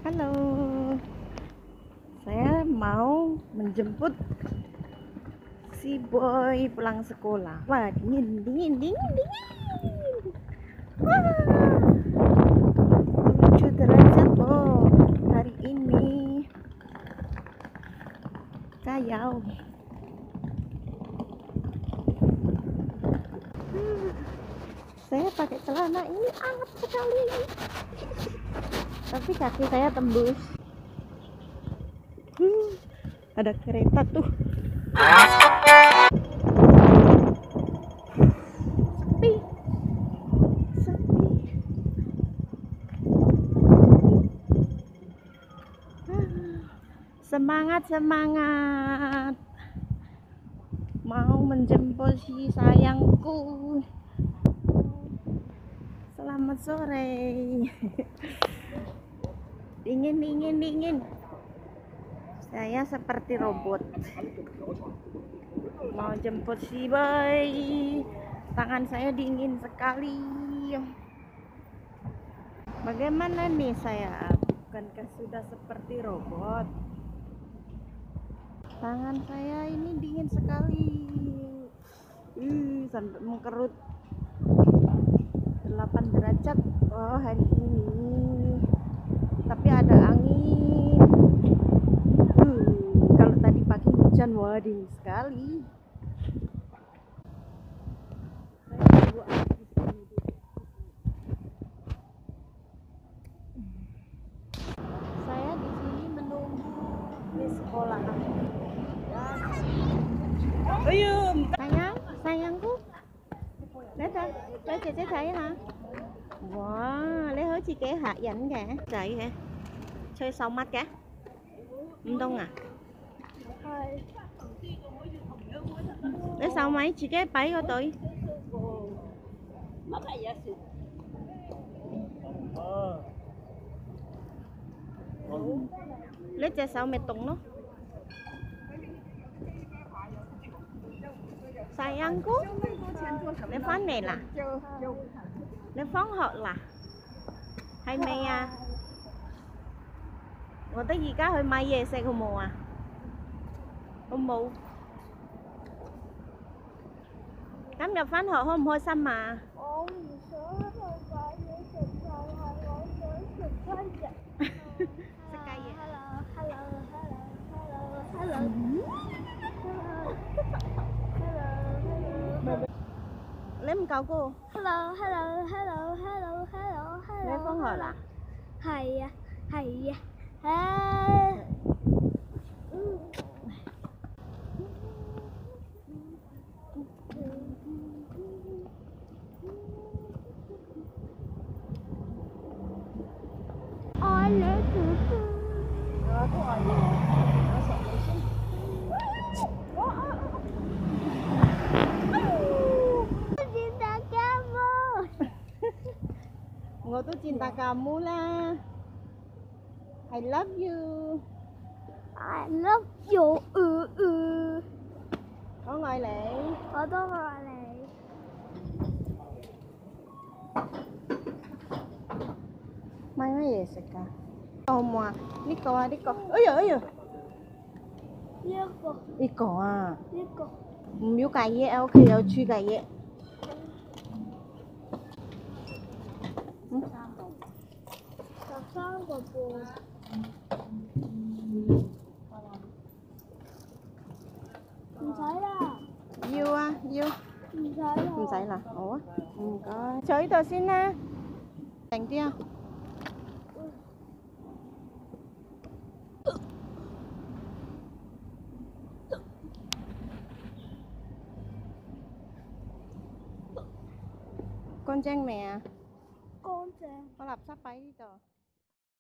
Halo, saya mau menjemput si boy pulang sekolah. Wah, dingin. Wah, 7 derajat loh hari ini. Kayau. Saya pakai celana ini anget sekali. Tapi kaki saya tembus. Ada kereta tuh. Sepi. Semangat. Mau menjemput si sayangku. Selamat sore. Dingin. Saya seperti robot. Mau jemput si boy. Tangan saya dingin sekali. Bagaimana nih saya? Bukankah sudah seperti robot? Tangan saya ini dingin sekali. Sampai mengkerut. 8 derajat. Oh, hari ini. Tapi ada angin. Kalau tadi pagi hujan, wah dingin sekali. Saya di sini menunggu di sekolah. Ayo, sayangku. Lấy chị sẽ thấy hả? Wow, lấy hối chị kế hạ dẫn kìa. Chạy hả? Chơi xong mắt kìa. Đông à? Lấy xong mấy chị kế bấy của tôi. Lấy cho sao mẹ tụng nó. Sayangku, lấy phán này là lấy phán họ là hay mày à? Ngồi tới gì cá hơi may về xe không mù à? Không mù. Cắm nhập phán họ hôm hồi xăm mà. Lấy một câu cô. Hello. Lấy phán họ là Hay. Ngồi tôi cinta kamu lah. I love you. I love you. Có ngồi lại. Tôi gọi này. May gì vậy cả? Mà Nico. Ôi giời. Nico à. Miếu cài ye, ok,有豬cài ye. 唔使啦。 要啊，要。唔使啦。好啊，唔該。坐呢度先啦，靜啲啊。乾淨未啊？ 乾淨。 個垃圾擺呢度。